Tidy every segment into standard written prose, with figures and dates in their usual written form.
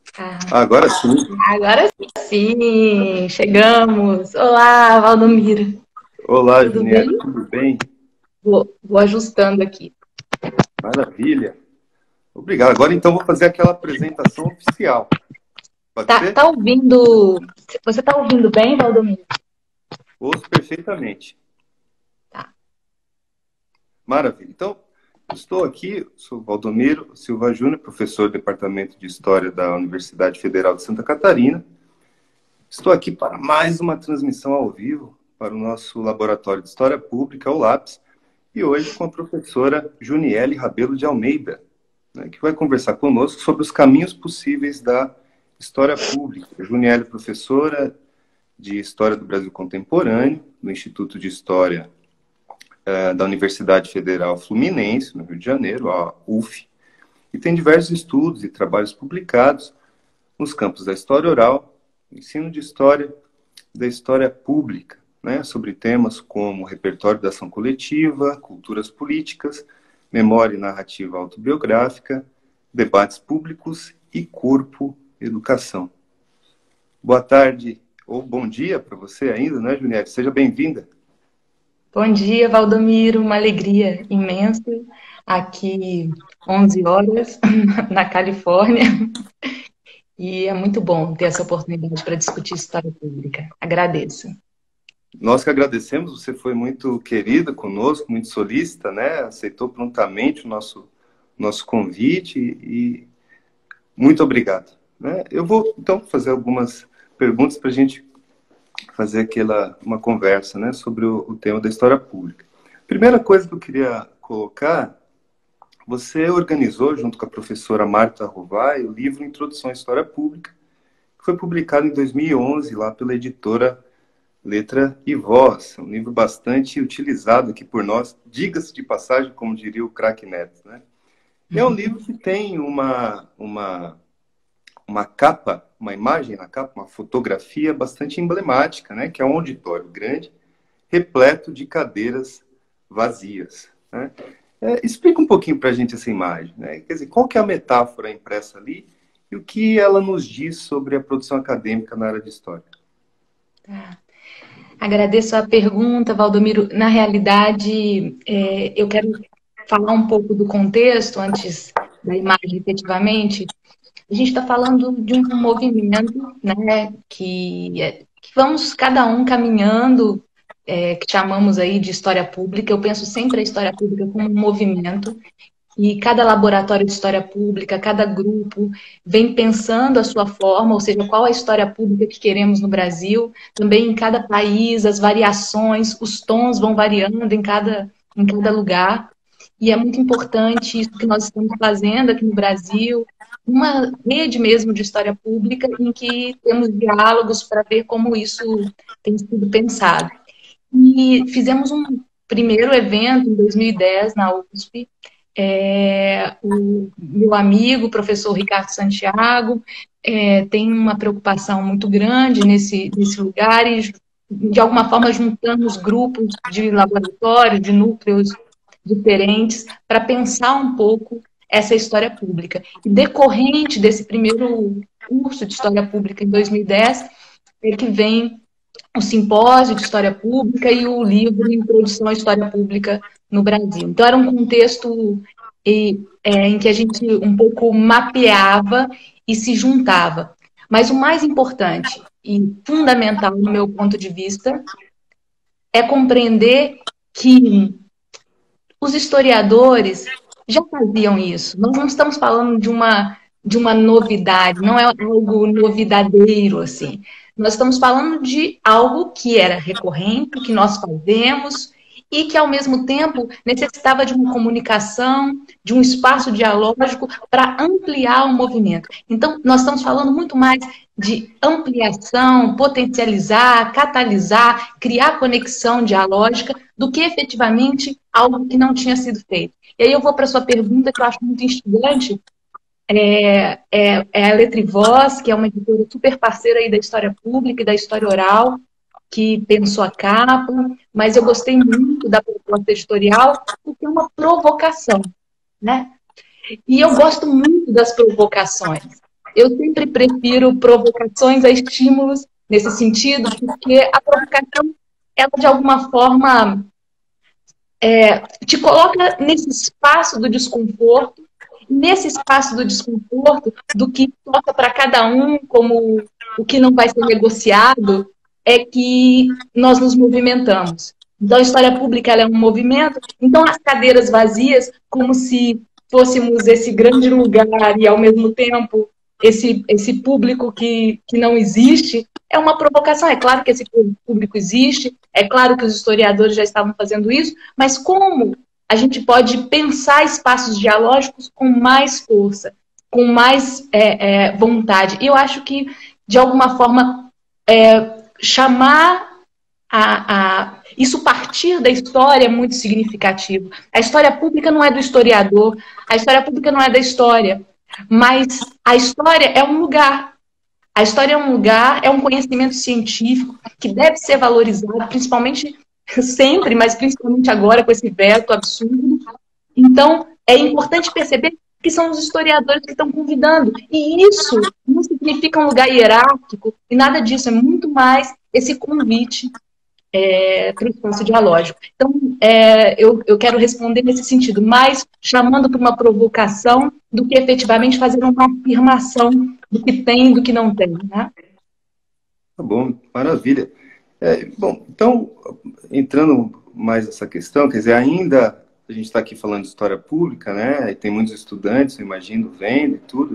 Ah, Agora sim. agora sim, chegamos. Olá, Valdomiro. Olá, Tudo Juniela, bem? tudo bem? Vou ajustando aqui. Maravilha. Obrigado. Agora então vou fazer aquela apresentação oficial. Pode Tá, ser? tá ouvindo? Você tá ouvindo bem, Valdomiro? Ouço perfeitamente. Tá. Maravilha. Então, estou aqui, sou Valdomiro Silva Júnior, professor do Departamento de História da Universidade Federal de Santa Catarina. Estou aqui para mais uma transmissão ao vivo para o nosso Laboratório de História Pública, o LAPS, e hoje com a professora Juniele Rabelo de Almeida, né, que vai conversar conosco sobre os caminhos possíveis da história pública. Juniele, professora de História do Brasil Contemporâneo, do Instituto de História da Universidade Federal Fluminense, no Rio de Janeiro, a UF, e tem diversos estudos e trabalhos publicados nos campos da história oral, ensino de história e da história pública, né, sobre temas como repertório da ação coletiva, culturas políticas, memória e narrativa autobiográfica, debates públicos e corpo educação. Boa tarde ou bom dia para você ainda, né, Juliette? Seja bem-vinda. Bom dia, Valdomiro. Uma alegria imensa. Aqui, 11 horas, na Califórnia. E é muito bom ter essa oportunidade para discutir história pública. Agradeço. Nós que agradecemos, você foi muito querida conosco, muito solícita, né? Aceitou prontamente o nosso convite e muito obrigado. Né? Eu vou, então, fazer algumas perguntas para a gente fazer uma conversa, né, sobre o tema da história pública. Primeira coisa que eu queria colocar, você organizou, junto com a professora Marta Rovai, o livro Introdução à História Pública, que foi publicado em 2011, lá pela editora Letra e Voz. Um livro bastante utilizado aqui por nós, diga-se de passagem, como diria o craque Neto. Né? E é um livro que tem uma capa, uma imagem na capa, uma fotografia bastante emblemática, né? Que é um auditório grande, repleto de cadeiras vazias. Né? Explica um pouquinho para a gente essa imagem. Né? Quer dizer, qual que é a metáfora impressa ali e o que ela nos diz sobre a produção acadêmica na área de história? Tá. Agradeço a pergunta, Valdomiro. Na realidade, eu quero falar um pouco do contexto antes da imagem, efetivamente. A gente está falando de um movimento, né, que vamos cada um caminhando, que chamamos aí de história pública. Eu penso sempre a história pública como um movimento, e cada laboratório de história pública, cada grupo vem pensando a sua forma, ou seja, qual a história pública que queremos no Brasil. Também em cada país, as variações, os tons vão variando em cada lugar. E é muito importante isso que nós estamos fazendo aqui no Brasil, uma rede mesmo de história pública em que temos diálogos para ver como isso tem sido pensado. E fizemos um primeiro evento em 2010 na USP. O meu amigo, o professor Ricardo Santiago, tem uma preocupação muito grande nesse lugar e, de alguma forma, juntamos grupos de laboratórios, de núcleos diferentes, para pensar um pouco essa história pública. E decorrente desse primeiro curso de História Pública em 2010, é que vem o simpósio de História Pública e o livro Introdução à História Pública no Brasil. Então, era um contexto em que a gente um pouco mapeava e se juntava. Mas o mais importante e fundamental, no meu ponto de vista, é compreender que os historiadores já faziam isso. Nós não estamos falando de uma novidade, não é algo novidadeiro, assim. Nós estamos falando de algo que era recorrente, que nós fazemos e que, ao mesmo tempo, necessitava de uma comunicação, de um espaço dialógico para ampliar o movimento. Então, nós estamos falando muito mais de ampliação, potencializar, catalisar, criar conexão dialógica, do que efetivamente algo que não tinha sido feito. E aí eu vou para a sua pergunta, que eu acho muito instigante. É a Letra e Voz, que é uma editora super parceira aí da história pública e da história oral, que pensou a capa, mas eu gostei muito da proposta editorial, porque é uma provocação, né? E eu gosto muito das provocações. eu sempre prefiro provocações a estímulos nesse sentido, porque a provocação, ela de alguma forma te coloca nesse espaço do desconforto, nesse espaço do desconforto, do que toca para cada um como o que não vai ser negociado, é que nós nos movimentamos. Então, a história pública ela é um movimento, então as cadeiras vazias, como se fôssemos esse grande lugar e, ao mesmo tempo, esse público que não existe, é uma provocação. É claro que esse público existe, é claro que os historiadores já estavam fazendo isso, mas como a gente pode pensar espaços dialógicos com mais força, com mais vontade? E eu acho que, de alguma forma, chamar isso partir da história é muito significativo. A história pública não é do historiador, a história pública não é da história, mas a história é um lugar. A história é um lugar, é um conhecimento científico que deve ser valorizado, principalmente sempre, mas principalmente agora com esse veto absurdo. Então, é importante perceber que são os historiadores que estão convidando. E isso não significa um lugar hierárquico, e nada disso, é muito mais esse convite para o espaço dialógico. Então, eu quero responder nesse sentido, mais chamando para uma provocação do que efetivamente fazer uma afirmação do que tem e do que não tem, né? Tá bom, maravilha. Bom, então, entrando mais nessa questão, quer dizer, ainda a gente está aqui falando de história pública, né? E tem muitos estudantes, eu imagino, vendo e tudo.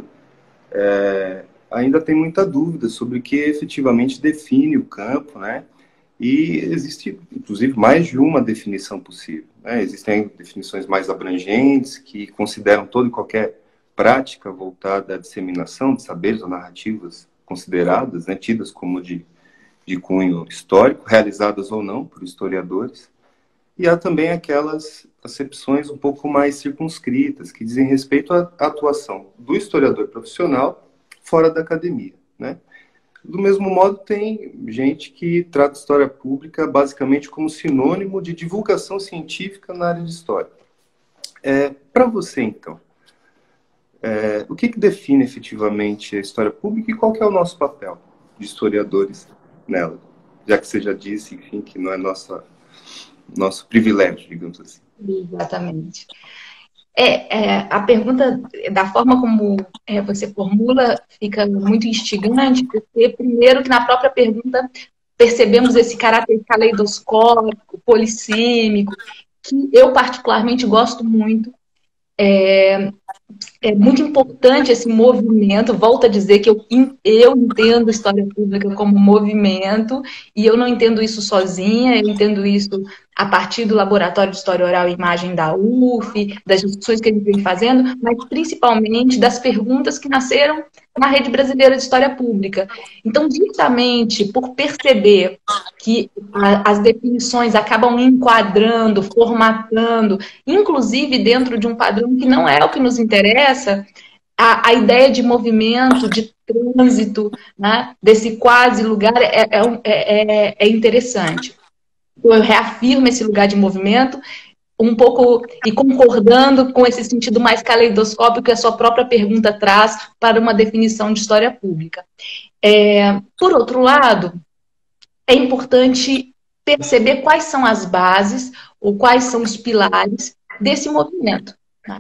Ainda tem muita dúvida sobre o que efetivamente define o campo, né? E existe, inclusive, mais de uma definição possível, né? Existem definições mais abrangentes, que consideram toda e qualquer prática voltada à disseminação de saberes ou narrativas consideradas, né, tidas como de cunho histórico, realizadas ou não por historiadores. E há também aquelas acepções um pouco mais circunscritas, que dizem respeito à atuação do historiador profissional fora da academia, né? Do mesmo modo, tem gente que trata a história pública basicamente como sinônimo de divulgação científica na área de história. Para você, então, o que define efetivamente a história pública e qual que é o nosso papel de historiadores nela? Já que você já disse, enfim, que não é nosso privilégio, digamos assim. Exatamente. A pergunta, da forma como você formula, fica muito instigante, porque, primeiro, que na própria pergunta percebemos esse caráter caleidoscópico, polissêmico, que eu particularmente gosto muito. É muito importante esse movimento. Volto a dizer que eu entendo a história pública como movimento, e eu não entendo isso sozinha, eu entendo isso a partir do Laboratório de História Oral e Imagem da UF, das discussões que a gente vem fazendo, mas principalmente das perguntas que nasceram na Rede Brasileira de História Pública. Então, justamente por perceber que as definições acabam enquadrando, formatando, inclusive dentro de um padrão que não é o que nos interessa, a ideia de movimento, de trânsito, né, desse quase lugar é interessante. Eu reafirmo esse lugar de movimento, um pouco e concordando com esse sentido mais caleidoscópico que a sua própria pergunta traz para uma definição de história pública. Por outro lado, é importante perceber quais são as bases ou quais são os pilares desse movimento, né?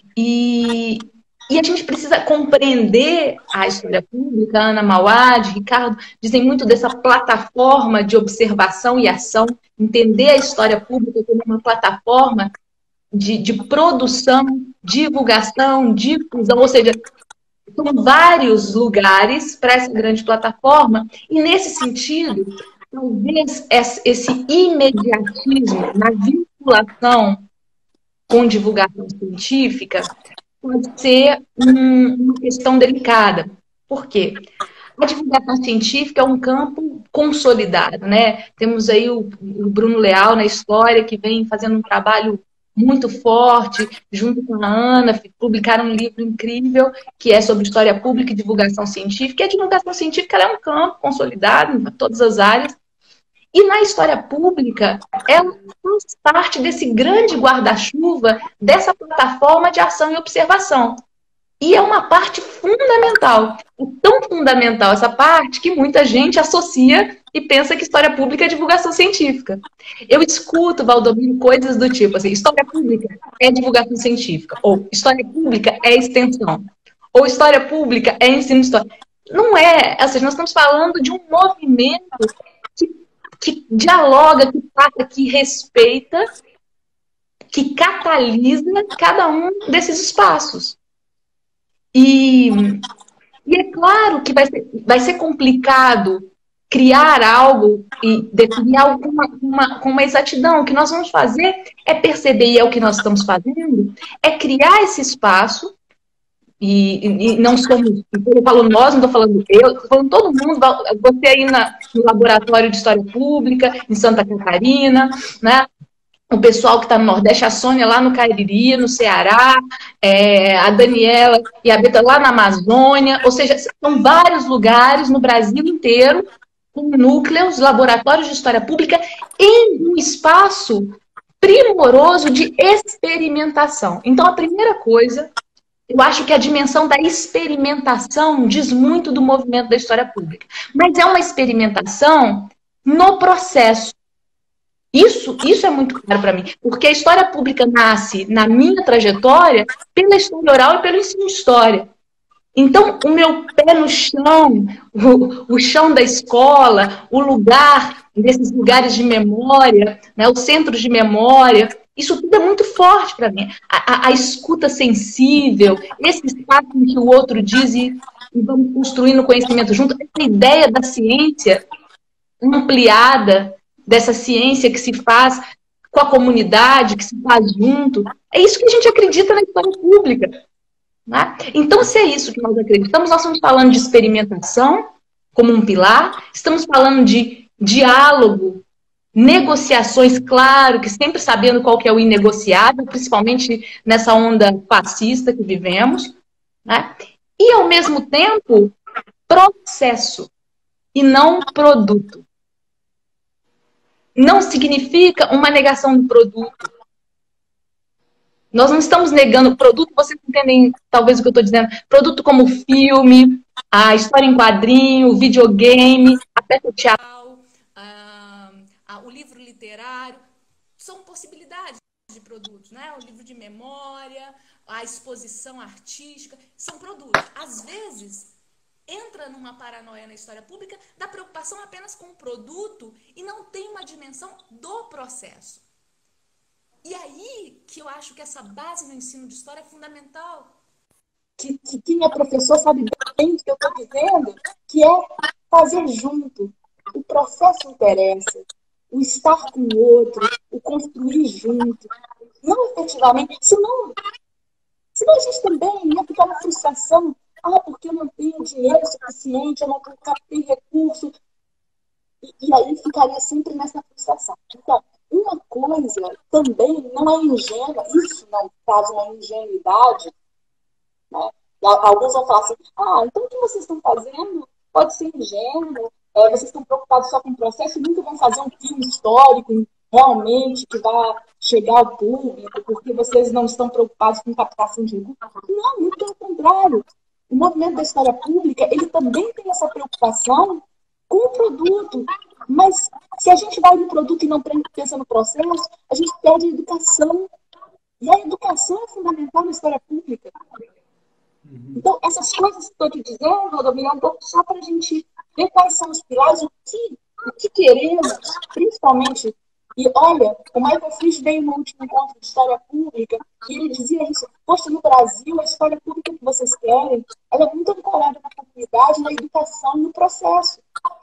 E a gente precisa compreender a história pública. Ana Mauad, Ricardo, dizem muito dessa plataforma de observação e ação, entender a história pública como uma plataforma de produção, divulgação, difusão, ou seja, são vários lugares para essa grande plataforma, e nesse sentido, talvez esse imediatismo na vinculação com divulgação científica pode ser uma questão delicada. Por quê? A divulgação científica é um campo consolidado, né? Temos aí o Bruno Leal na história, que vem fazendo um trabalho muito forte, junto com a Ana, publicaram um livro incrível, que é sobre história pública e divulgação científica. E a divulgação científica ela é um campo consolidado em todas as áreas. E na história pública, ela faz parte desse grande guarda-chuva, dessa plataforma de ação e observação. E é uma parte fundamental. É tão fundamental essa parte que muita gente associa e pensa que história pública é divulgação científica. Eu escuto, Valdomiro, coisas do tipo assim, história pública é divulgação científica, ou história pública é extensão, ou história pública é ensino de história. Não é, ou seja, nós estamos falando de um movimento que, que dialoga, que passa, que respeita, que catalisa cada um desses espaços. E é claro que vai ser complicado criar algo e definir algo com uma exatidão. O que nós vamos fazer é perceber, e é o que nós estamos fazendo, é criar esse espaço, e não somos, eu falo nós, não estou falando eu, estou falando todo mundo, você aí no Laboratório de História Pública, em Santa Catarina, né? O pessoal que está no Nordeste, a Sônia lá no Cariri, no Ceará, a Daniela e a Beta lá na Amazônia, ou seja, são vários lugares no Brasil inteiro, com núcleos, laboratórios de história pública, em um espaço primoroso de experimentação. Então, a primeira coisa, eu acho que a dimensão da experimentação diz muito do movimento da história pública, mas é uma experimentação no processo. Isso é muito claro para mim, porque a história pública nasce, na minha trajetória, pela história oral e pelo ensino de história. Então, o meu pé no chão, o chão da escola, o lugar, desses lugares de memória, né, os centros de memória, isso tudo é muito forte para mim. A escuta sensível, esse espaço em que o outro diz e vamos construindo conhecimento junto, essa ideia da ciência ampliada, dessa ciência que se faz com a comunidade, que se faz junto. É isso que a gente acredita na história pública. Né? Então, se é isso que nós acreditamos, nós estamos falando de experimentação como um pilar, estamos falando de diálogo, negociações, claro, que sempre sabendo qual que é o inegociável, principalmente nessa onda fascista que vivemos, né? E, ao mesmo tempo, processo e não produto. Não significa uma negação do produto. Nós não estamos negando o produto, vocês entendem talvez o que eu estou dizendo, produto como filme, a história em quadrinho, o videogame, a peça teatral, o livro literário, são possibilidades de produtos, né? O livro de memória, a exposição artística, são produtos. Às vezes, entra numa paranoia na história pública da preocupação apenas com o produto e não tem uma dimensão do processo. E aí que eu acho que essa base no ensino de história é fundamental. Que quem é professor sabe bem o que eu estou dizendo, que é fazer junto. O processo interessa, o estar com o outro, o construir junto. Não efetivamente, senão a gente também ia ficar na frustração. Porque eu não tenho dinheiro suficiente, eu não tenho recurso. E aí ficaria sempre nessa frustração. Então, uma coisa também não é ingênua, isso não traz uma ingenuidade, né? Alguns vão falar assim, então o que vocês estão fazendo pode ser ingênuo, vocês estão preocupados só com o processo e nunca vão fazer um filme histórico realmente que vai chegar ao público, porque vocês não estão preocupados com captação de recursos. Não, muito pelo contrário. O movimento da história pública, ele também tem essa preocupação com o produto. Mas se a gente vai no produto e não pensa no processo, a gente perde a educação. E a educação é fundamental na história pública. Então, essas coisas que estou te dizendo, Valdomiro, é um pouco só para a gente ver quais são os pilares, o que queremos, principalmente. E olha, o Michael Frisch veio no último encontro de história pública e ele dizia isso. Poxa, no Brasil, a história pública que vocês querem, ela é muito ancorada na comunidade, na educação, no processo.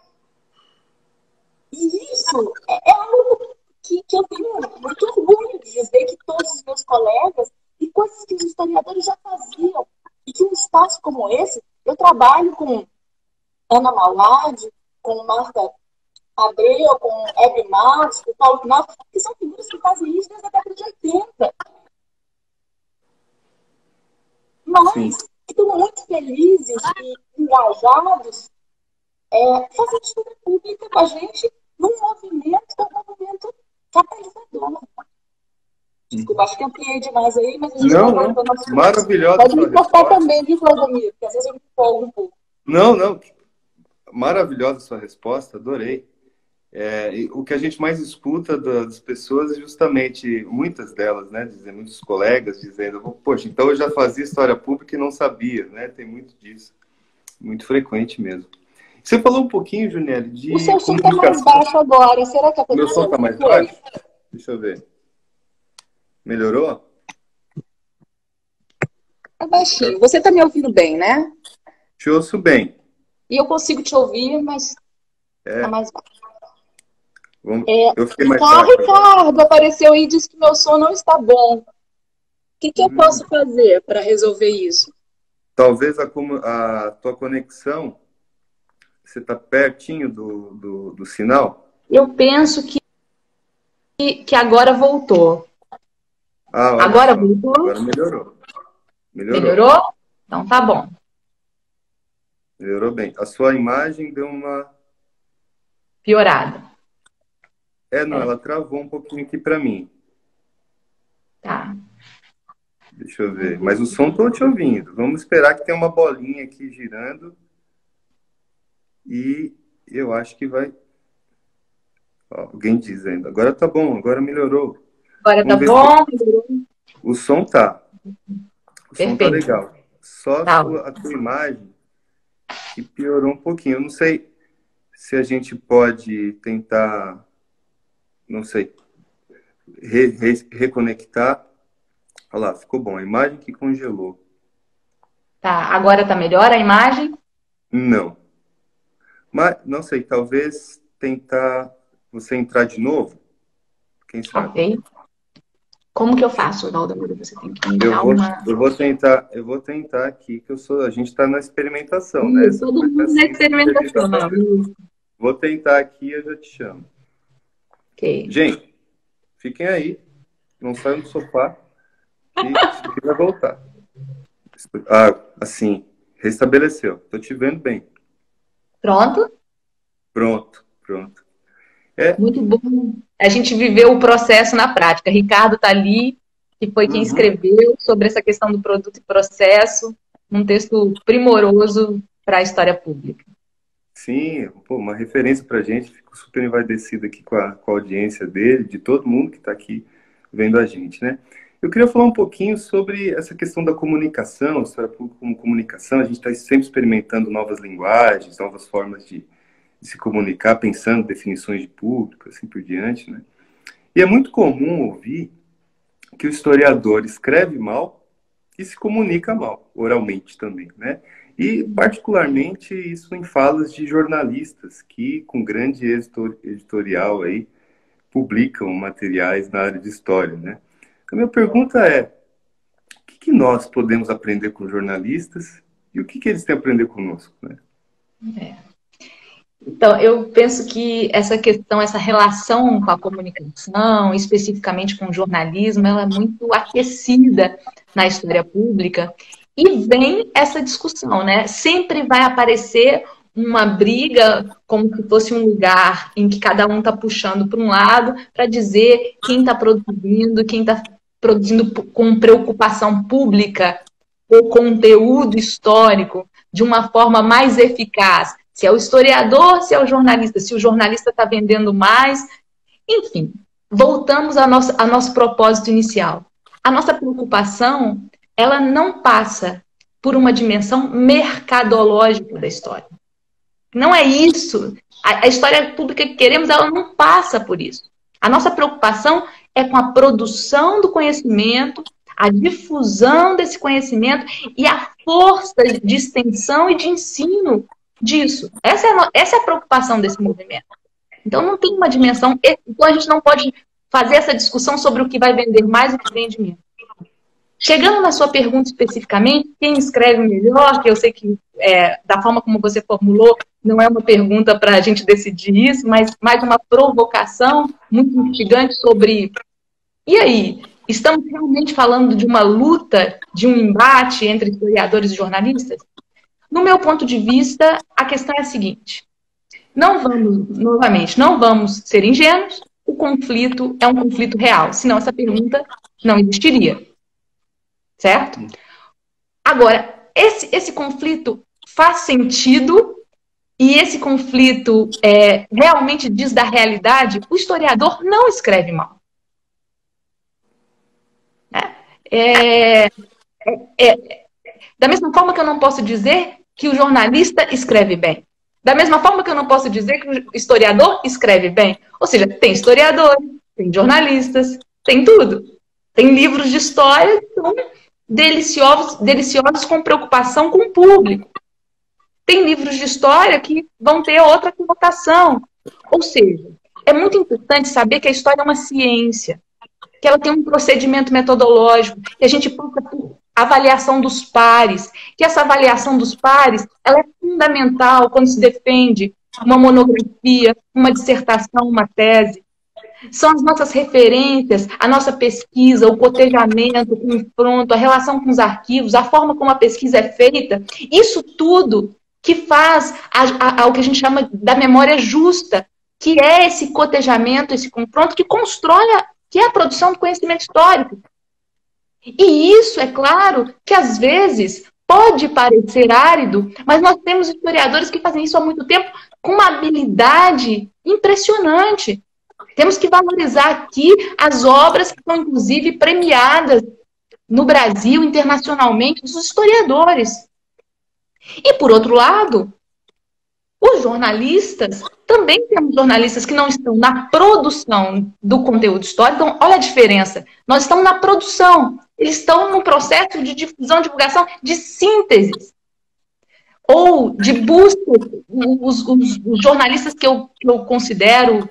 E isso é algo que eu tenho muito orgulho de dizer que todos os meus colegas e coisas que os historiadores já faziam. E que um espaço como esse, eu trabalho com Ana Mauad, com Marta Abreu, com Hebe Marques, com Paulo Knauss, que são figuras que fazem isso desde a década de 80. Mas que estão muito felizes e engajados fazendo história pública com a gente num movimento que é um movimento catalisador. Desculpa, acho que ampliei demais aí, mas a gente Não, vai não. voltando aos Maravilhosa Pode sua me cortar resposta. também, viu, Claudemir? Porque às vezes eu me empolgo um pouco. Não, não. Maravilhosa sua resposta, adorei. E o que a gente mais escuta das pessoas é justamente, muitas delas, né, dizendo, muitos colegas dizendo, poxa, então eu já fazia história pública e não sabia, né? Tem muito disso, muito frequente mesmo. Você falou um pouquinho, Juniele, de O seu som está mais comunicação. baixo agora. Será que a Meu som conexão está mais foi? baixo? Deixa eu ver. Melhorou? Tá baixinho. Você está me ouvindo bem, né? Te ouço bem. E eu consigo te ouvir, mas está mais baixo. Eu fiquei mais baixo. Ricardo apareceu aí e disse que meu som não está bom. O que eu posso fazer para resolver isso? Talvez a tua conexão, você está pertinho do sinal? Eu penso que agora voltou. Agora só. voltou? Agora melhorou. Melhorou? Então tá bom. Melhorou bem. A sua imagem deu uma... Piorada. Não, ela travou um pouquinho aqui para mim. Tá. Deixa eu ver. Mas o som estou te ouvindo. Vamos esperar que tem uma bolinha aqui girando. E eu acho que vai... alguém dizendo. Agora tá bom, agora melhorou. Agora tá bom? O som tá. O som tá Perfeito. legal. Só Tá. a tua imagem que piorou um pouquinho. Eu não sei se a gente pode tentar, não sei, reconectar. Olha lá, ficou bom. A imagem que congelou. Tá. Agora tá melhor a imagem? Não. Mas, não sei, talvez tentar você entrar de novo. Quem sabe? Ok. Como que eu faço, Valdomiro? Você tem que me dar uma... Eu vou tentar aqui, que a gente está na experimentação, né? Todo mundo na experimentação. Vou tentar aqui e eu já te chamo. Ok. Gente, fiquem aí. Não saiam do sofá. E isso aqui vai voltar. Assim, restabeleceu. Estou te vendo bem. Pronto? Pronto. Muito bom. A gente viveu o processo na prática. Ricardo está ali, que foi quem escreveu sobre essa questão do produto e processo, um texto primoroso para a história pública. Sim, uma referência para a gente. Fico super envaidecido aqui com a audiência dele, de todo mundo que está aqui vendo a gente, né? Eu queria falar um pouquinho sobre essa questão da comunicação, história pública como comunicação. A gente está sempre experimentando novas linguagens, novas formas de se comunicar, pensando definições de público, assim por diante, né? E é muito comum ouvir que o historiador escreve mal e se comunica mal, oralmente também, né? E, particularmente, isso em falas de jornalistas que, com grande êxito editorial, aí, publicam materiais na área de história, né? A minha pergunta é, o que nós podemos aprender com jornalistas e o que eles têm a aprender conosco, né? Então, eu penso que essa questão, essa relação com a comunicação, especificamente com o jornalismo, ela é muito aquecida na história pública. E vem essa discussão, né? Sempre vai aparecer uma briga, como se fosse um lugar em que cada um está puxando para um lado para dizer quem está produzindo com preocupação pública o conteúdo histórico de uma forma mais eficaz. Se é o historiador, se é o jornalista, se o jornalista está vendendo mais. Enfim, voltamos ao nosso propósito inicial. A nossa preocupação, ela não passa por uma dimensão mercadológica da história. Não é isso. A história pública que queremos, ela não passa por isso. A nossa preocupação é com a produção do conhecimento, a difusão desse conhecimento e a força de extensão e de ensino disso. Essa é a preocupação desse movimento. Então, não tem uma dimensão... Então, a gente não pode fazer essa discussão sobre o que vai vender mais e o que vende menos. Chegando na sua pergunta especificamente, quem escreve melhor, que eu sei que da forma como você formulou, não é uma pergunta para a gente decidir isso, mas mais uma provocação muito instigante sobre... E aí, estamos realmente falando de uma luta, de um embate entre historiadores e jornalistas? No meu ponto de vista, a questão é a seguinte. Não vamos ser ingênuos, o conflito é um conflito real, senão essa pergunta não existiria. Certo? Agora, esse conflito faz sentido e esse conflito realmente diz da realidade, o historiador não escreve mal. Da mesma forma que eu não posso dizer que o jornalista escreve bem. Da mesma forma que eu não posso dizer que o historiador escreve bem. Ou seja, tem historiadores, tem jornalistas, tem tudo. Tem livros de história que são deliciosos com preocupação com o público. Tem livros de história que vão ter outra conotação. Ou seja, é muito importante saber que a história é uma ciência, que ela tem um procedimento metodológico, que a gente passa por avaliação dos pares, que essa avaliação dos pares ela é fundamental quando se defende uma monografia, uma dissertação, uma tese. São as nossas referências, a nossa pesquisa, o cotejamento, o confronto, a relação com os arquivos, a forma como a pesquisa é feita, isso tudo que faz ao que a gente chama da memória justa, que é esse cotejamento, esse confronto, que constrói que é a produção do conhecimento histórico. E isso, é claro, que às vezes pode parecer árido, mas nós temos historiadores que fazem isso há muito tempo com uma habilidade impressionante. Temos que valorizar aqui as obras que são, inclusive, premiadas no Brasil, internacionalmente, dos historiadores. E, por outro lado, os jornalistas, também temos jornalistas que não estão na produção do conteúdo histórico. Então, olha a diferença. Nós estamos na produção. Eles estão no processo de difusão, divulgação, de síntese. Ou de busca. Os jornalistas que eu considero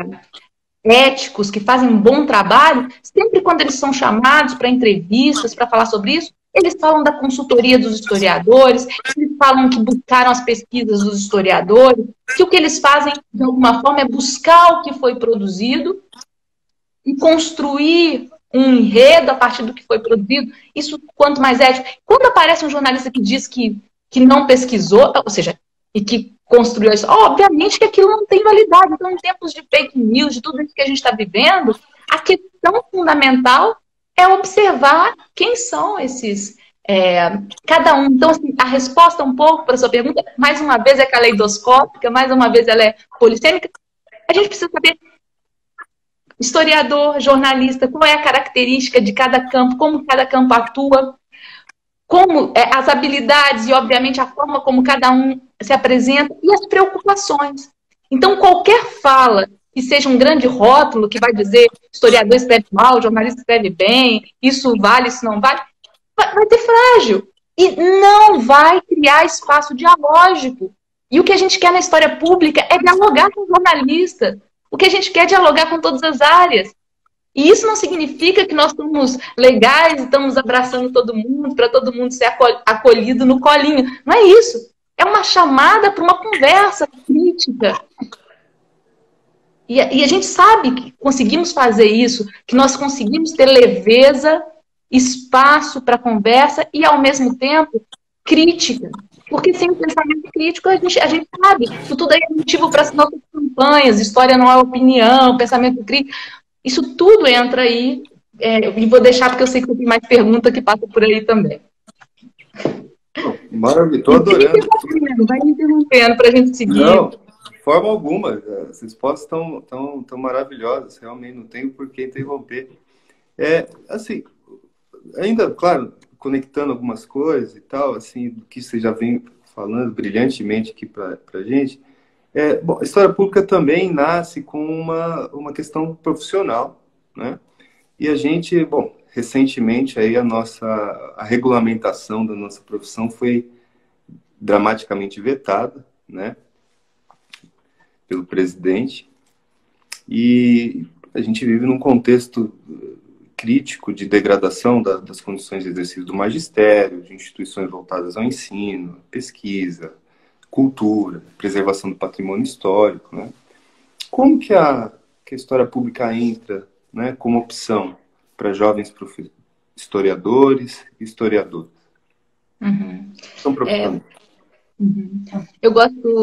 éticos, que fazem um bom trabalho, sempre quando eles são chamados para entrevistas, para falar sobre isso, eles falam da consultoria dos historiadores, eles falam que buscaram as pesquisas dos historiadores, que o que eles fazem, de alguma forma, é buscar o que foi produzido e construir um enredo a partir do que foi produzido. Isso, quanto mais ético. Quando aparece um jornalista que diz que não pesquisou, ou seja, e que construiu isso, obviamente que aquilo não tem validade. Então, em tempos de fake news, de tudo isso que a gente está vivendo, a questão fundamental é observar quem são esses, cada um. Então, assim, a resposta um pouco para a sua pergunta, mais uma vez é caleidoscópica, mais uma vez ela é polissêmica. A gente precisa saber, historiador, jornalista, qual é a característica de cada campo, como cada campo atua, como as habilidades e, obviamente, a forma como cada um se apresenta e as preocupações. Então, qualquer fala que seja um grande rótulo que vai dizer historiador escreve mal, jornalista escreve bem, isso vale, isso não vale, vai ter frágil. E não vai criar espaço dialógico. E o que a gente quer na história pública é dialogar com jornalistas. O que a gente quer é dialogar com todas as áreas. E isso não significa que nós somos legais e estamos abraçando todo mundo, para todo mundo ser acolhido no colinho. Não é isso. É uma chamada para uma conversa crítica. E a gente sabe que conseguimos fazer isso, que nós conseguimos ter leveza, espaço para conversa e, ao mesmo tempo, crítica. Porque sem pensamento crítico, a gente sabe que tudo é motivo para as nossas campanhas, história não é opinião, pensamento crítico. Isso tudo entra aí, e vou deixar porque eu sei que tem mais pergunta que passa por aí também. Maravilha, estou adorando. Vai me interrompendo para a gente seguir. Não, de forma alguma. As respostas estão maravilhosas, realmente não tenho por que interromper. Assim, ainda, claro, conectando algumas coisas e tal, assim, do que você já vem falando brilhantemente aqui para a gente. Bom, a história pública também nasce com uma questão profissional, né? E a gente, bom, recentemente aí a regulamentação da nossa profissão foi dramaticamente vetada, né, pelo presidente, e a gente vive num contexto crítico de degradação das condições de exercício do magistério, de instituições voltadas ao ensino, pesquisa, cultura, preservação do patrimônio histórico, né? Como que a história pública entra, né, como opção para jovens historiadores e historiadoras? Uhum. Estão preocupados? Eu gosto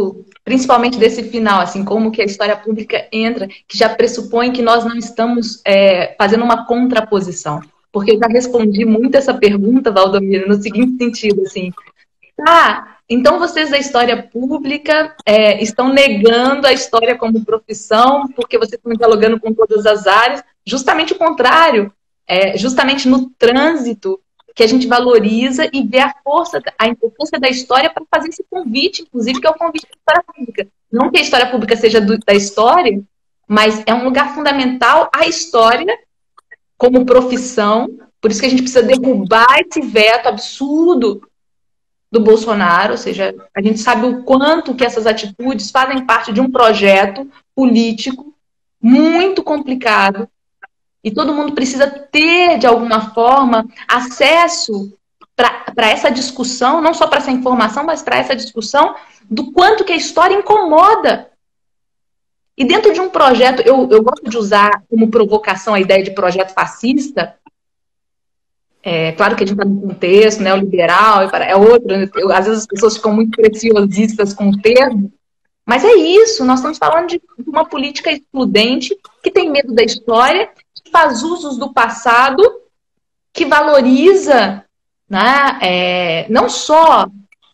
principalmente desse final, assim, como que a história pública entra, que já pressupõe que nós não estamos fazendo uma contraposição. Porque eu já respondi muito essa pergunta, Valdomiro, no seguinte sentido, assim, então vocês da história pública estão negando a história como profissão, porque vocês estão dialogando com todas as áreas, justamente o contrário, justamente no trânsito, que a gente valoriza e vê a importância da história para fazer esse convite, inclusive, que é o convite da história pública. Não que a história pública seja da história, mas é um lugar fundamental a história como profissão, por isso que a gente precisa derrubar esse veto absurdo do Bolsonaro, ou seja, a gente sabe o quanto que essas atitudes fazem parte de um projeto político muito complicado, e todo mundo precisa ter, de alguma forma, acesso para essa discussão, não só para essa informação, mas para essa discussão do quanto que a história incomoda. E dentro de um projeto, eu gosto de usar como provocação a ideia de projeto fascista. Claro que a gente está num contexto neoliberal, é outro, às vezes as pessoas ficam muito preciosistas com o termo, mas é isso, nós estamos falando de uma política excludente que tem medo da história, que faz usos do passado, que valoriza, né, não só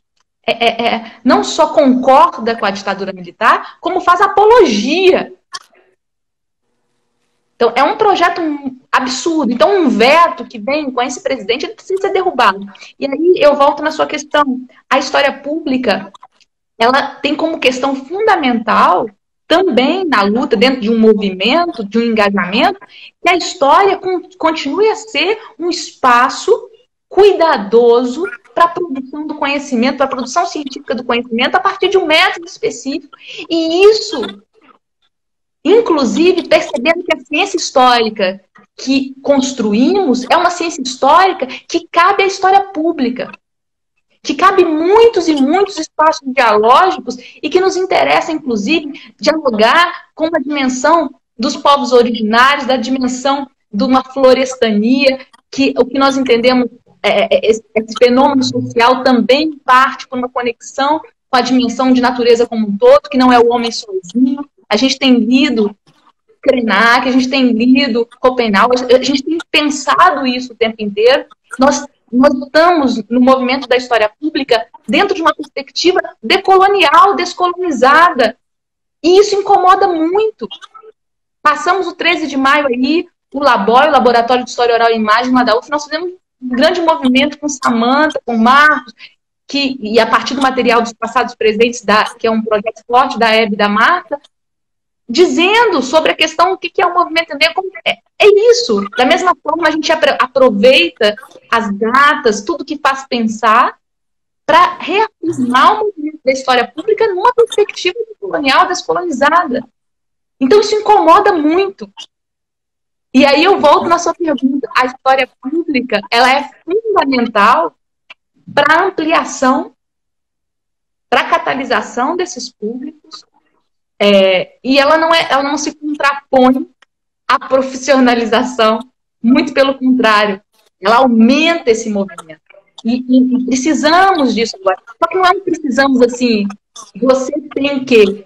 concorda com a ditadura militar, como faz apologia. Então, é um projeto absurdo. Então, um veto que vem com esse presidente, ele precisa ser derrubado. E aí eu volto na sua questão. A história pública, ela tem como questão fundamental, também na luta, dentro de um movimento, de um engajamento, que a história continue a ser um espaço cuidadoso para a produção do conhecimento, para a produção científica do conhecimento, a partir de um método específico. E isso, inclusive, percebendo que a ciência histórica que construímos é uma ciência histórica que cabe à história pública, que cabe muitos e muitos espaços dialógicos e que nos interessa, inclusive, dialogar com a dimensão dos povos originários, da dimensão de uma florestania, que o que nós entendemos, esse fenômeno social também parte por uma conexão com a dimensão de natureza como um todo, que não é o homem sozinho. A gente tem lido Krenak, a gente tem lido Schopenhauer, a gente tem pensado isso o tempo inteiro. Nós estamos no movimento da história pública dentro de uma perspectiva decolonial, descolonizada. E isso incomoda muito. Passamos o 13 de maio aí, o LABOI, o Laboratório de História Oral e Imagem, lá da UF, nós fizemos um grande movimento com Samantha, com Marcos, e a partir do material dos passados presentes, que é um projeto forte da Hebe e da Marta, dizendo sobre a questão, o que é o movimento negro. É isso. Da mesma forma, a gente aproveita as datas, tudo que faz pensar, para reafirmar o movimento da história pública numa perspectiva colonial, descolonizada. Então, isso incomoda muito. E aí eu volto na sua pergunta. A história pública, ela é fundamental para a ampliação, para a catalisação desses públicos, e ela não se contrapõe à profissionalização, muito pelo contrário, ela aumenta esse movimento. E precisamos disso agora. Só que não é um precisamos assim, você tem que...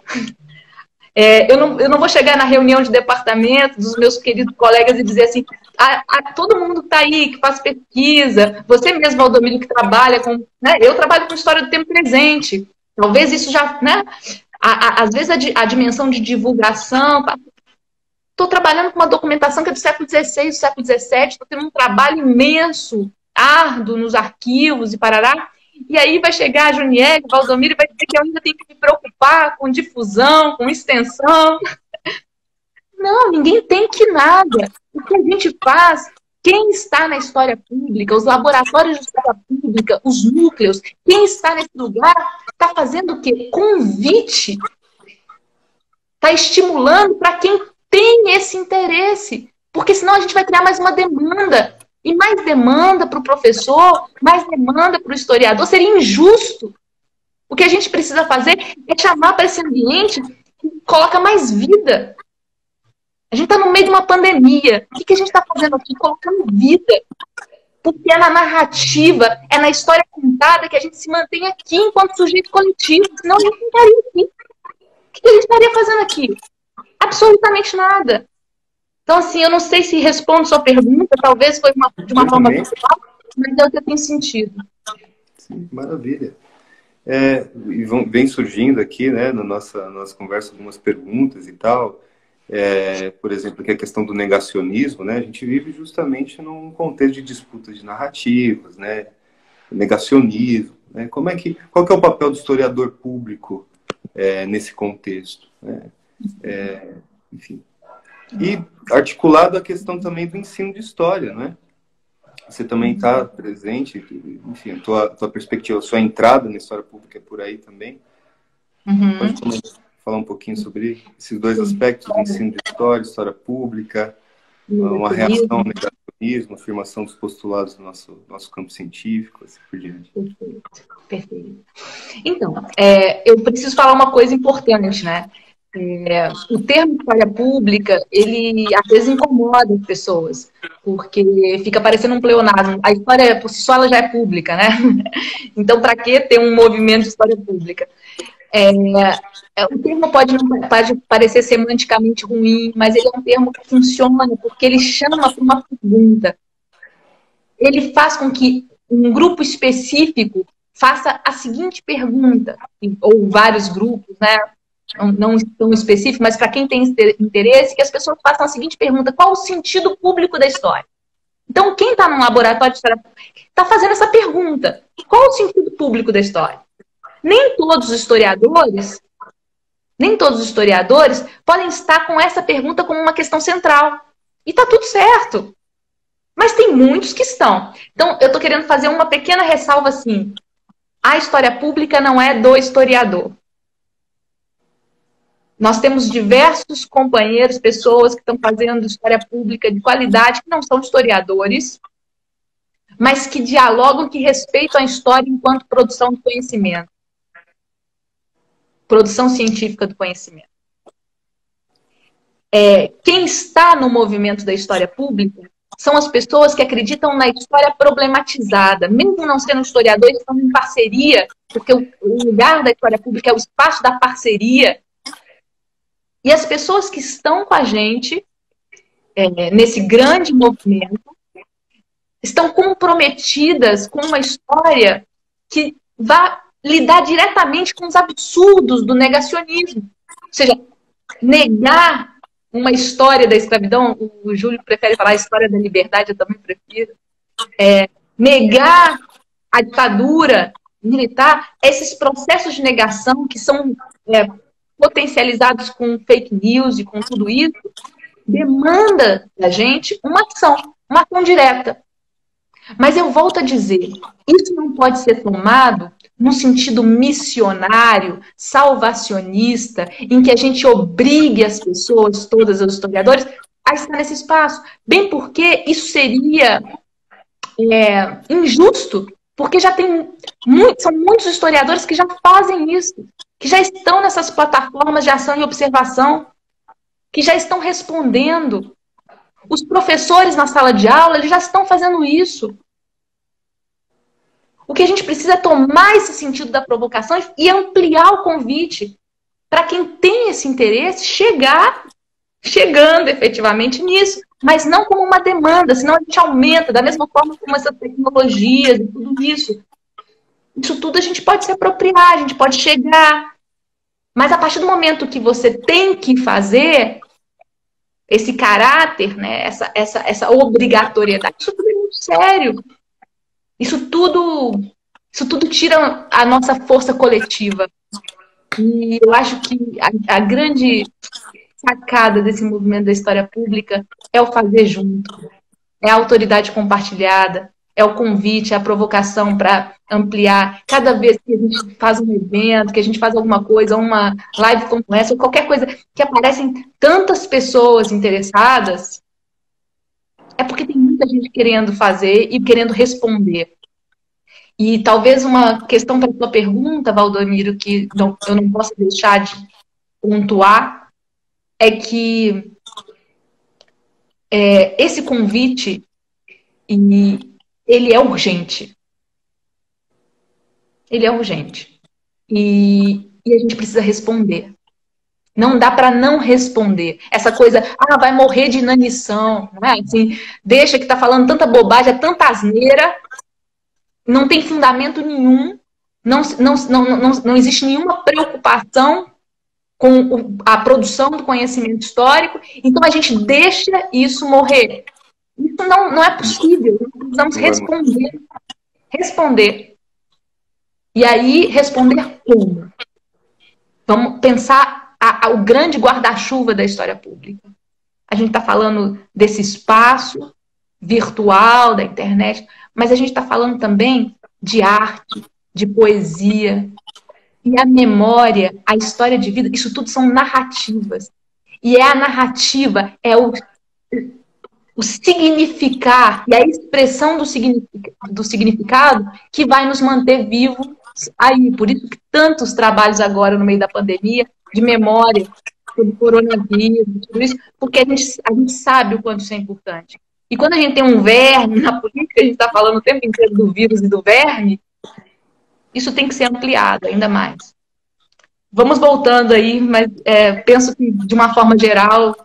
eu não vou chegar na reunião de departamento dos meus queridos colegas e dizer assim, todo mundo que está aí, que faz pesquisa, você mesmo, Valdomiro, que trabalha com... Né, eu trabalho com história do tempo presente. Talvez isso já... Né, às vezes a dimensão de divulgação... Estou trabalhando com uma documentação que é do século XVI, do século XVII, estou tendo um trabalho imenso, árduo nos arquivos e parará. E aí vai chegar a Juniele, o Valdomiro, e vai dizer que eu ainda tenho que me preocupar com difusão, com extensão. Não, ninguém tem que nada. O que a gente faz, quem está na história pública, os laboratórios de história pública, os núcleos, quem está nesse lugar, está fazendo o quê? Convite. Está estimulando para quem tem esse interesse. Porque senão a gente vai criar mais uma demanda. E mais demanda para o professor, mais demanda para o historiador, seria injusto. O que a gente precisa fazer é chamar para esse ambiente que coloca mais vida. A gente está no meio de uma pandemia. O que a gente está fazendo aqui? Colocando vida. Porque é na narrativa, é na história contada que a gente se mantém aqui enquanto sujeito coletivo. Senão a gente não estaria aqui. que a gente estaria fazendo aqui? Absolutamente nada. Então, assim, eu não sei se respondo sua pergunta, talvez foi de uma forma pessoal, mas é o que tem sentido. Sim, maravilha. E vem surgindo aqui, né, na nossa conversa, algumas perguntas e tal. Por exemplo, que é a questão do negacionismo, né? A gente vive justamente num contexto de disputa de narrativas, né? Negacionismo, né? Qual que é o papel do historiador público nesse contexto, né? Enfim. E articulado a questão também do ensino de história, né? Você também está presente, enfim, a tua perspectiva, a sua entrada na história pública é por aí também. Pode falar um pouquinho sobre esses dois aspectos, do ensino de história pública, uma reação ao negacionismo, afirmação dos postulados do nosso campo científico, assim por diante. Perfeito. Então, eu preciso falar uma coisa importante, né? O termo história pública, ele às vezes incomoda as pessoas, porque fica parecendo um pleonasmo. A história, por si só, ela já é pública, né? Então, para que ter um movimento de história pública? O termo pode parecer semanticamente ruim, mas ele é um termo que funciona porque ele chama para uma pergunta. Ele faz com que um grupo específico faça a seguinte pergunta, ou vários grupos, né? Não tão específico, mas para quem tem interesse, que as pessoas façam a seguinte pergunta: qual o sentido público da história? Então, quem está num laboratório de história está fazendo essa pergunta: qual o sentido público da história? Nem todos os historiadores podem estar com essa pergunta como uma questão central. E está tudo certo. Mas tem muitos que estão. Então, eu estou querendo fazer uma pequena ressalva assim: a história pública não é do historiador. Nós temos diversos companheiros, pessoas que estão fazendo história pública de qualidade, que não são historiadores, mas que dialogam, que respeitam a história enquanto produção de conhecimento. Produção científica do conhecimento. Quem está no movimento da história pública são as pessoas que acreditam na história problematizada. Mesmo não sendo historiadores, estão em parceria, porque o lugar da história pública é o espaço da parceria. E as pessoas que estão com a gente nesse grande movimento estão comprometidas com uma história que vai lidar diretamente com os absurdos do negacionismo. Ou seja, negar uma história da escravidão, o Júlio prefere falar a história da liberdade, eu também prefiro, negar a ditadura militar, esses processos de negação que são potencializados com fake news e com tudo isso, demanda da gente uma ação direta. Mas eu volto a dizer, isso não pode ser tomado num sentido missionário, salvacionista, em que a gente obrigue as pessoas, todas os historiadores, a estar nesse espaço. Bem porque isso seria injusto, porque já são muitos historiadores que já fazem isso, que já estão nessas plataformas de ação e observação, que já estão respondendo. Os professores na sala de aula, eles já estão fazendo isso. O que a gente precisa é tomar esse sentido da provocação e ampliar o convite para quem tem esse interesse chegando efetivamente nisso, mas não como uma demanda, senão a gente aumenta, da mesma forma como essas tecnologias e tudo isso. Isso tudo a gente pode se apropriar, a gente pode chegar. Mas a partir do momento que você tem que fazer esse caráter, né, essa obrigatoriedade, isso tudo é muito sério. Isso tudo tira a nossa força coletiva. E eu acho que a grande sacada desse movimento da história pública é o fazer junto, é a autoridade compartilhada, é o convite, é a provocação para ampliar. Cada vez que a gente faz um evento, que a gente faz alguma coisa, uma live como essa, ou qualquer coisa que aparecem tantas pessoas interessadas, é porque tem muita gente querendo fazer e querendo responder. E talvez uma questão para a sua pergunta, Valdomiro, que eu não posso deixar de pontuar, é que esse convite, ele é urgente. Ele é urgente. E a gente precisa responder. Não dá para não responder. Essa coisa, vai morrer de inanição, não é? Assim, deixa que está falando tanta bobagem, é tanta asneira, não tem fundamento nenhum, não existe nenhuma preocupação com a produção do conhecimento histórico, então a gente deixa isso morrer. Isso não é possível, nós precisamos responder. E aí, responder como? Vamos pensar o grande guarda-chuva da história pública. A gente está falando desse espaço virtual, da internet, mas a gente está falando também de arte, de poesia. E a memória, a história de vida, isso tudo são narrativas. E a narrativa, é o significar e a expressão do significado que vai nos manter vivos aí. Por isso que tantos trabalhos agora no meio da pandemia, de memória, sobre coronavírus, tudo isso, porque a gente sabe o quanto isso é importante. E quando a gente tem um verme na política, a gente está falando o tempo inteiro do vírus e do verme, isso tem que ser ampliado ainda mais. Vamos voltando aí, mas penso que, de uma forma geral,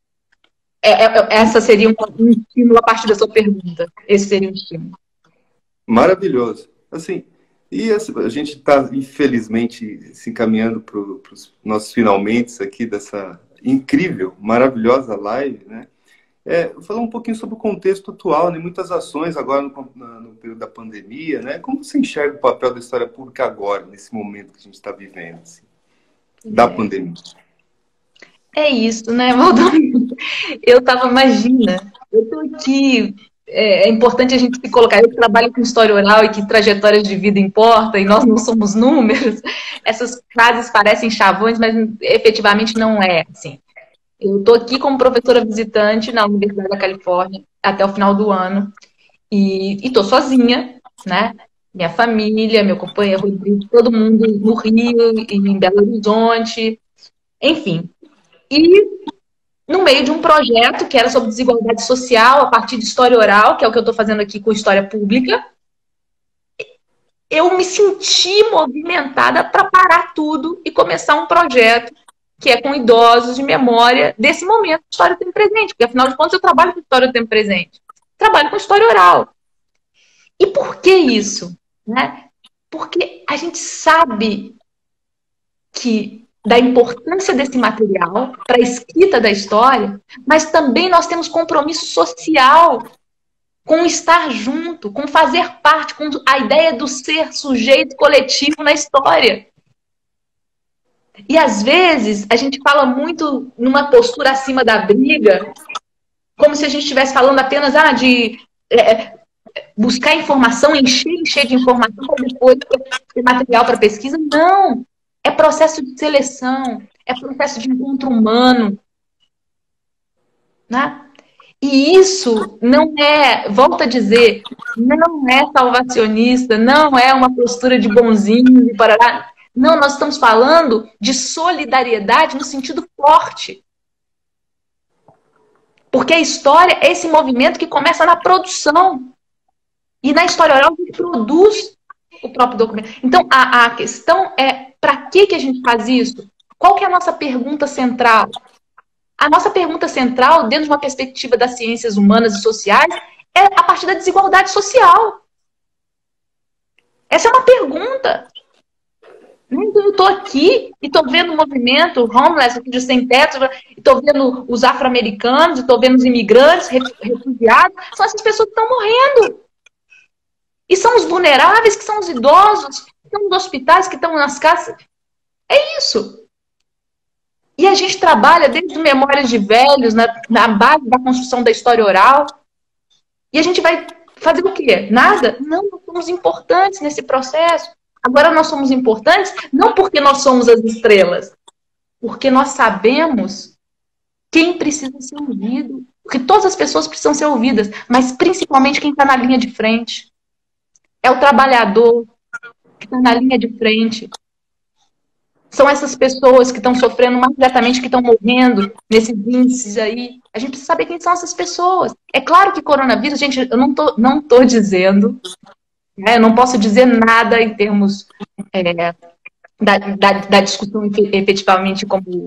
essa seria um estímulo a partir da sua pergunta. Esse seria um estímulo. Maravilhoso. Assim, e a gente está, infelizmente, se encaminhando para os nossos finalmente aqui dessa incrível, maravilhosa live, né? Falar um pouquinho sobre o contexto atual, né? Muitas ações agora no período da pandemia, né? Como você enxerga o papel da história pública agora, nesse momento que a gente está vivendo, assim, da pandemia? É isso, né, Valdomiro? Imagina, eu estou aqui, é importante a gente se colocar, eu trabalho com história oral e que trajetórias de vida importam, e nós não somos números, essas frases parecem chavões, mas efetivamente não é assim. Eu estou aqui como professora visitante na Universidade da Califórnia até o final do ano, e estou sozinha, né? Minha família, meu companheiro Rodrigo, todo mundo no Rio e em Belo Horizonte, enfim. E no meio de um projeto que era sobre desigualdade social a partir de história oral, que é o que eu estou fazendo aqui com história pública, eu me senti movimentada para parar tudo e começar um projeto que é com idosos de memória desse momento de história do tempo presente, porque afinal de contas eu trabalho com história do tempo presente, trabalho com história oral. E por que isso? Né? Porque a gente sabe da importância desse material para a escrita da história, mas também nós temos compromisso social com estar junto, com fazer parte, com a ideia do ser sujeito coletivo na história. E às vezes a gente fala muito numa postura acima da briga, como se a gente estivesse falando apenas de buscar informação, encher de informação para depois ter material para pesquisa. Não! É processo de seleção, é processo de encontro humano. Né? E isso não é, volto a dizer, não é salvacionista, não é uma postura de bonzinho e parará. Não, nós estamos falando de solidariedade no sentido forte. Porque a história é esse movimento que começa na produção. E na história oral a gente produz o próprio documento. Então, a questão é, para que a gente faz isso? Qual que é a nossa pergunta central? A nossa pergunta central, dentro de uma perspectiva das ciências humanas e sociais, é a partir da desigualdade social. Essa é uma pergunta. Então, eu estou aqui e estou vendo o movimento homeless, de sem teto, estou vendo os afro-americanos, estou vendo os imigrantes, refugiados. São essas pessoas que estão morrendo. E são os vulneráveis, que são os idosos, que estão nos hospitais, que estão nas casas. É isso. E a gente trabalha desde Memórias de Velhos, na base da construção da história oral. E a gente vai fazer o quê? Nada? Não, nós somos importantes nesse processo. Agora nós somos importantes não porque nós somos as estrelas, porque nós sabemos quem precisa ser ouvido. Porque todas as pessoas precisam ser ouvidas, mas principalmente quem está na linha de frente. É o trabalhador que está na linha de frente. São essas pessoas que estão sofrendo mais diretamente, que estão morrendo nesses índices aí. A gente precisa saber quem são essas pessoas. É claro que coronavírus, gente, eu não tô dizendo, né, eu não posso dizer nada em termos da discussão efetivamente como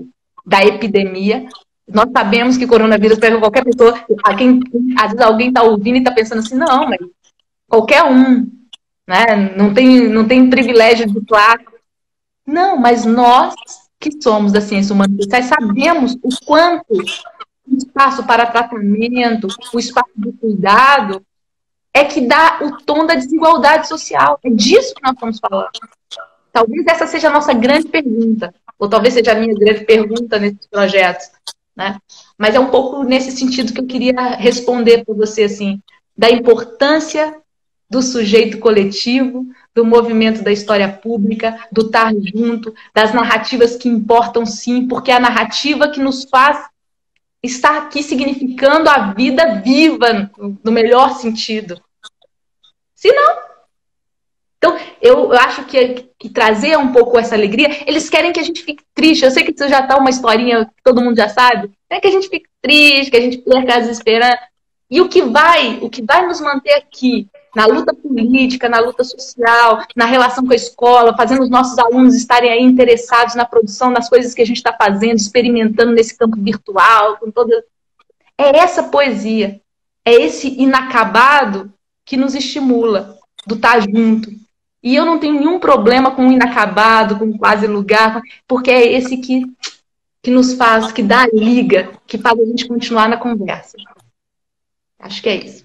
da epidemia. Nós sabemos que coronavírus pega qualquer pessoa. Às vezes alguém está ouvindo e está pensando assim, não, mas qualquer um, né? Não tem privilégio de classe. Não, mas nós que somos da ciência humana e social sabemos o quanto o espaço para tratamento, o espaço de cuidado é que dá o tom da desigualdade social. É disso que nós estamos falando. Talvez essa seja a nossa grande pergunta, ou talvez seja a minha grande pergunta nesses projetos, né? Mas é um pouco nesse sentido que eu queria responder para você, assim, da importância do sujeito coletivo, do movimento da história pública, do estar junto, das narrativas que importam sim, porque é a narrativa que nos faz estar aqui significando a vida viva, no melhor sentido. Se não, então, eu acho que trazer um pouco essa alegria, eles querem que a gente fique triste. Eu sei que isso já está uma historinha que todo mundo já sabe. É que a gente fique triste, que a gente perca as esperanças. E o que vai nos manter aqui, na luta política, na luta social, na relação com a escola, fazendo os nossos alunos estarem aí interessados na produção, nas coisas que a gente está fazendo, experimentando nesse campo virtual, com toda... É essa poesia, é esse inacabado que nos estimula, do estar junto. E eu não tenho nenhum problema com o inacabado, com o quase lugar, porque é esse que nos faz, que dá a liga, que faz a gente continuar na conversa. Acho que é isso.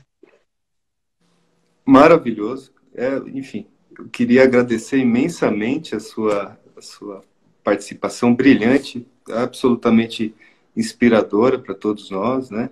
Maravilhoso. Enfim, eu queria agradecer imensamente a sua participação brilhante, absolutamente inspiradora para todos nós, né?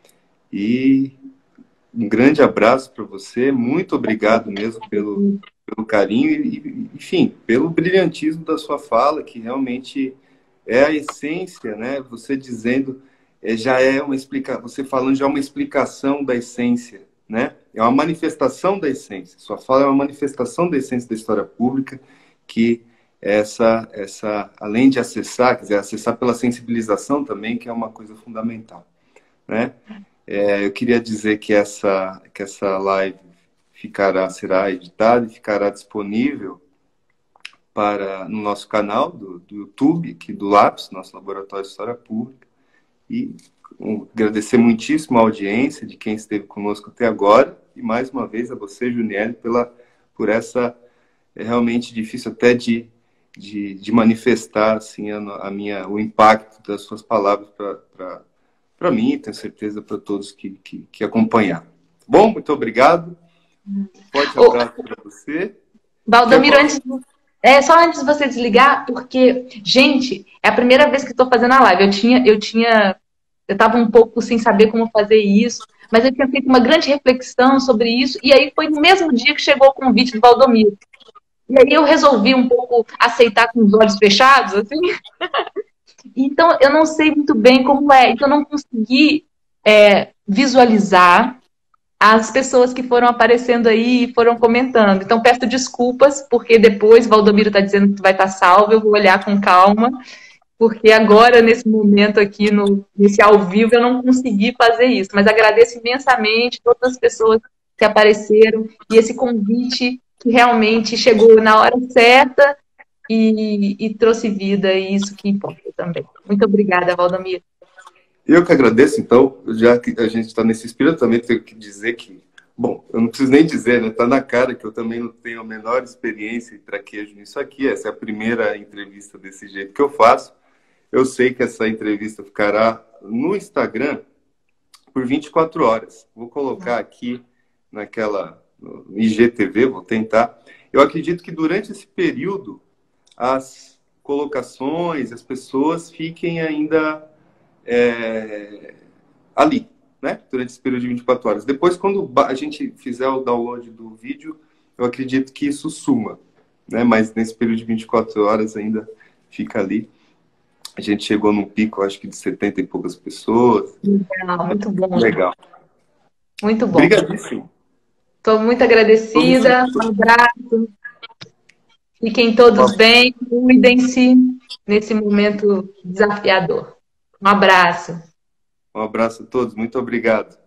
E um grande abraço para você. Muito obrigado mesmo pelo carinho e, enfim, pelo brilhantismo da sua fala, que realmente é a essência, né? Você dizendo, já é uma explicação, você falando já é uma explicação da essência, né? É uma manifestação da essência. Sua fala é uma manifestação da essência da história pública, que essa além de acessar, quer dizer, acessar pela sensibilização também, que é uma coisa fundamental, né? Eu queria dizer que essa live será editada e ficará disponível no nosso canal do YouTube, aqui do LAPS, nosso Laboratório de História Pública. E agradecer muitíssimo a audiência de quem esteve conosco até agora. E mais uma vez a você, Juniele, por essa realmente difícil até de manifestar assim, o impacto das suas palavras para mim e tenho certeza para todos que acompanharam. Bom, muito obrigado. Forte abraço para você. Valdomiro, só antes de você desligar, porque, gente, é a primeira vez que estou fazendo a live. Eu estava um pouco sem saber como fazer isso, mas eu tinha feito uma grande reflexão sobre isso, e aí foi no mesmo dia que chegou o convite do Valdomiro. E aí eu resolvi um pouco aceitar com os olhos fechados, assim. Então, eu não sei muito bem como é. Então, eu não consegui visualizar as pessoas que foram aparecendo aí e foram comentando. Então, peço desculpas, porque depois o Valdomiro está dizendo que vai estar salvo, eu vou olhar com calma, porque agora, nesse momento aqui, nesse ao vivo, eu não consegui fazer isso. Mas agradeço imensamente todas as pessoas que apareceram e esse convite que realmente chegou na hora certa e trouxe vida, e isso que importa também. Muito obrigada, Valdomiro. Eu que agradeço, então, já que a gente está nesse espírito, também tenho que dizer que, bom, eu não preciso nem dizer, né? Está na cara que eu também não tenho a menor experiência e traquejo nisso aqui. Essa é a primeira entrevista desse jeito que eu faço. Eu sei que essa entrevista ficará no Instagram por 24 horas. Vou colocar aqui no IGTV, vou tentar. Eu acredito que durante esse período as colocações, as pessoas fiquem ainda ali, né? Durante esse período de 24 horas. Depois, quando a gente fizer o download do vídeo, eu acredito que isso suma, né? Mas nesse período de 24 horas ainda fica ali. A gente chegou num pico, acho que de 70 e poucas pessoas. Legal, muito bom. Legal. Muito bom. Obrigadíssimo. Estou muito agradecida. Um abraço. Fiquem todos bem. Cuidem-se nesse momento desafiador. Um abraço. Um abraço a todos. Muito obrigado.